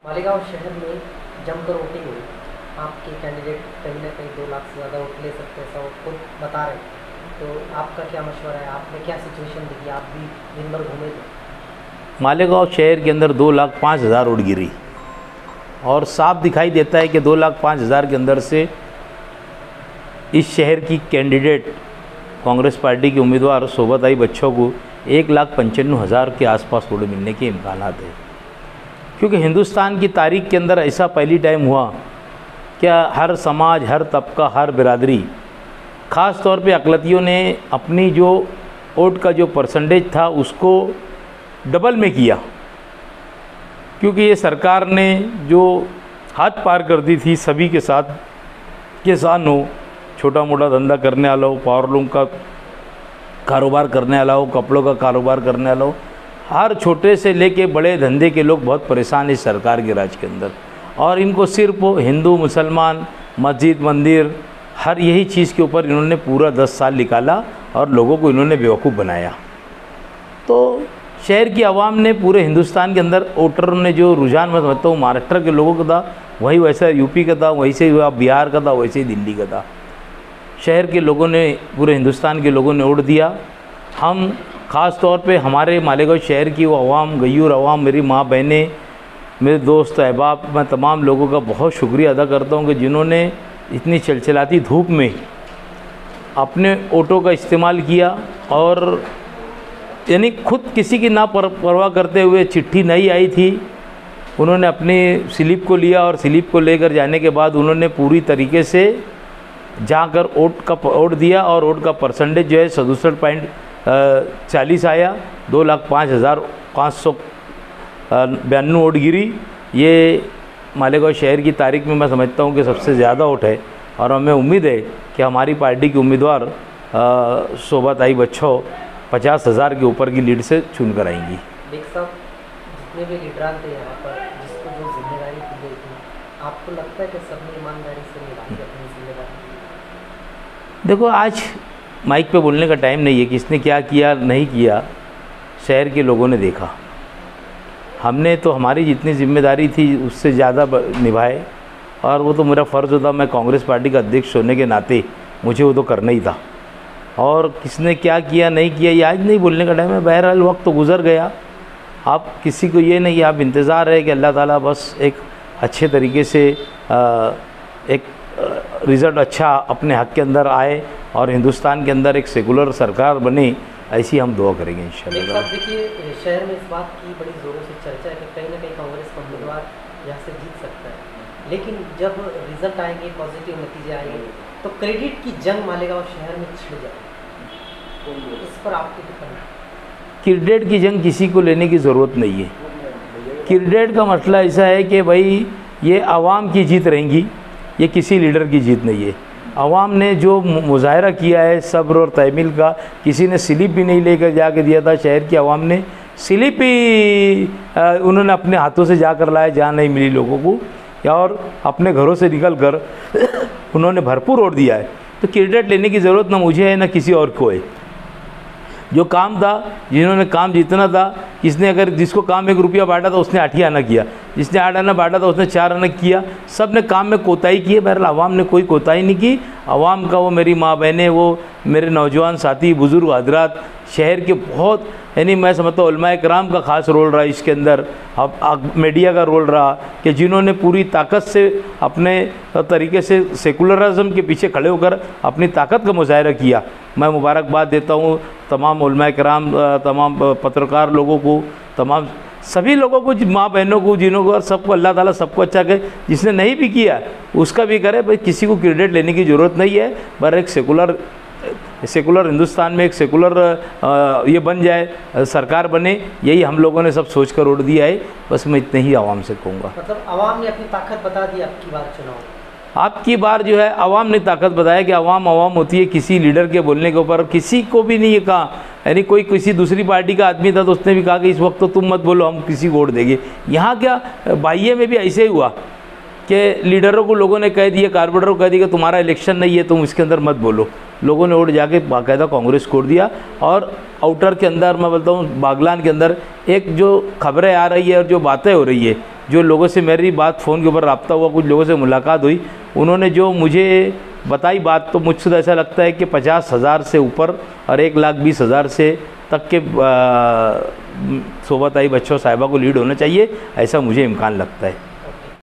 मालेगांव शहर में जमकर वोटिंग हुई। आपके कैंडिडेट कहीं ना कहीं 2 लाख से ज़्यादा वोट ले सकते हैं, ऐसा वो खुद बता रहे हैं। तो आपका क्या मशवरा है, आपने क्या सिचुएशन देखी, आप भी दिन भर घूमे थे? मालेगांव शहर के अंदर 2,05,000 वोट गिरी और साफ दिखाई देता है कि 2,05,000 के अंदर से इस शहर की कैंडिडेट कांग्रेस पार्टी के उम्मीदवार शोभाताई बच्चों को 1,95,000 के आसपास वोट मिलने के इम्कान हैं, क्योंकि हिंदुस्तान की तारीख के अंदर ऐसा पहली टाइम हुआ क्या हर समाज, हर तबका, हर बिरादरी, ख़ास तौर पे अक़लियतियों ने अपनी जो वोट का जो परसेंटेज था उसको डबल में किया, क्योंकि ये सरकार ने जो हाथ पार कर दी थी सभी के साथ, किसान हो, छोटा मोटा धंधा करने वाला हो, पावरलूम का कारोबार करने वाला हो, कपड़ों का कारोबार करने वाला हो, हर छोटे से लेके बड़े धंधे के लोग बहुत परेशान इस सरकार के राज के अंदर। और इनको सिर्फ हिंदू, मुसलमान, मस्जिद, मंदिर, हर यही चीज़ के ऊपर इन्होंने पूरा 10 साल निकाला और लोगों को इन्होंने बेवकूफ़ बनाया। तो शहर की आवाम ने, पूरे हिंदुस्तान के अंदर वोटरों ने जो रुझान, मैं समझता हूँ महाराष्ट्र के लोगों का था, वही वैसा यूपी का था, वैसे ही बिहार का था, वैसे ही दिल्ली का था। शहर के लोगों ने, पूरे हिंदुस्तान के लोगों ने वोट दिया। हम ख़ास तौर पे हमारे मालेगांव शहर की वो अवाम, गयूर अवाम, मेरी माँ बहनें, मेरे दोस्त अहबाब, मैं तमाम लोगों का बहुत शुक्रिया अदा करता हूँ कि जिन्होंने इतनी चलचलाती धूप में अपने वोटों का इस्तेमाल किया और यानी खुद किसी की ना परवाह करते हुए, चिट्ठी नहीं आई थी, उन्होंने अपनी स्लिप को लिया और स्लिप को लेकर जाने के बाद उन्होंने पूरी तरीके से जाकर वोट दिया और वोट का परसेंटेज जो है 67.40 आया। 2,05,592 वोट गिरी। ये मालेगांव शहर की तारीख में मैं समझता हूँ कि सबसे ज़्यादा वोट है और हमें उम्मीद है कि हमारी पार्टी की उम्मीदवार शोभाताई बच्चों 50,000 के ऊपर की लीड से चुन कर आएंगी। साहब, जितने भी लीडरान थे यहाँ पर, जिसको जो जिम्मेदारी दी गई थी, आपको लगता है कि सबने ईमानदारी से निभाई अपनी जिम्मेदारी? देखो, आज माइक पे बोलने का टाइम नहीं है, किसने क्या किया नहीं किया शहर के लोगों ने देखा। हमने तो हमारी जितनी जिम्मेदारी थी उससे ज़्यादा निभाए और वो तो मेरा फ़र्ज़ होता, मैं कांग्रेस पार्टी का अध्यक्ष होने के नाते मुझे वो तो करना ही था। और किसने क्या किया नहीं किया ये आज नहीं बोलने का टाइम है। बहरहाल वक्त तो गुज़र गया। आप किसी को ये नहीं, आप इंतज़ार है कि अल्लाह ताला बस एक अच्छे तरीके से एक रिज़ल्ट अच्छा अपने हक़ के अंदर आए और हिंदुस्तान के अंदर एक सेकुलर सरकार बने, ऐसी हम दुआ करेंगे इंशाल्लाह। देखिए, शहर में इस बात की बड़ी ज़ोरों से चर्चा है कि कहीं ना कहीं कांग्रेस का उम्मीदवार यहाँ से जीत सकता है, लेकिन जब रिज़ल्ट आएंगे, पॉजिटिव नतीजे आएंगे, तो क्रेडिट की जंग मालेगांव शहर में छिड़ जाएगी। इस पर आपकी टिप्पणी? क्रेडिट की जंग किसी को लेने की ज़रूरत नहीं है। क्रेडिट का मसला ऐसा है कि भाई ये आवाम की जीत रहेंगी, ये किसी लीडर की जीत नहीं है। आवाम ने जो मुजाहरा किया है सब्र और तहमील का, किसी ने स्लिप भी नहीं लेकर जाके दिया था। शहर की आवाम ने स्लिप ही उन्होंने अपने हाथों से जाकर लाया, जहाँ नहीं मिली लोगों को, और अपने घरों से निकल कर उन्होंने भरपूर वोट दिया है। तो क्रेडिट लेने की ज़रूरत ना मुझे है ना किसी और को है। जो काम था, जिन्होंने काम जीतना था, जिसने अगर जिसको काम 1 रुपया बांटा था उसने 8 ही आना किया, जिसने 8 आना बांटा था उसने 4 आना किया। सब ने काम में कोताही की है। बहरहाल आवाम ने कोई कोताही नहीं की। आवाम का, वो मेरी माँ बहनें, वो मेरे नौजवान साथी, बुज़ुर्ग हजरात, शहर के बहुत, यानी मैं समझता हूँ उलमाए कराम का ख़ास रोल रहा इसके अंदर, अब मीडिया का रोल रहा कि जिन्होंने पूरी ताकत से अपने तरीके से सेकुलरिज्म के पीछे खड़े होकर अपनी ताकत का मुजाहरा किया। मैं मुबारकबाद देता हूँ तमाम उलमाए कराम, तमाम पत्रकार लोगों को, तमाम सभी लोगों को, माँ बहनों को, जिन्हों को, सबको अल्लाह ताला सबको अच्छा करे। जिसने नहीं भी किया उसका भी करे। भाई किसी को क्रेडिट लेने की ज़रूरत नहीं है। पर एक सेकुलर हिंदुस्तान में एक सेकुलर ये बन जाए, सरकार बने, यही हम लोगों ने सब सोच कर वोट दिया है। बस मैं इतने ही आवाम से कहूँगा। मतलब आवाम ने अपनी ताकत बता दी आपकी बार चुनाव? आपकी बार जो है आवाम ने ताकत बताया कि आवाम होती है। किसी लीडर के बोलने के ऊपर किसी को भी नहीं ये कहा, यानी कोई किसी दूसरी पार्टी का आदमी था तो उसने भी कहा कि इस वक्त तो तुम मत बोलो, हम किसी को वोट देंगे। यहाँ क्या बाइये में भी ऐसे ही हुआ कि लीडरों को लोगों ने कह दिया, कारपोरेटरों को कह दिया कि तुम्हारा इलेक्शन नहीं है, तुम इसके अंदर मत बोलो। लोगों ने वोट जाके बाकायदा कांग्रेस को दिया। और आउटर के अंदर मैं बोलता हूँ बागलान के अंदर एक जो खबरें आ रही है और जो बातें हो रही है जो लोगों से मेरी बात फ़ोन के ऊपर रब्ता हुआ, कुछ लोगों से मुलाकात हुई, उन्होंने जो मुझे बताई बात, तो मुझसे तो ऐसा लगता है कि 50,000 से ऊपर और 1,20,000 से तक के शोभाताई बच्चों साहिबा को लीड होना चाहिए, ऐसा मुझे इम्कान लगता है।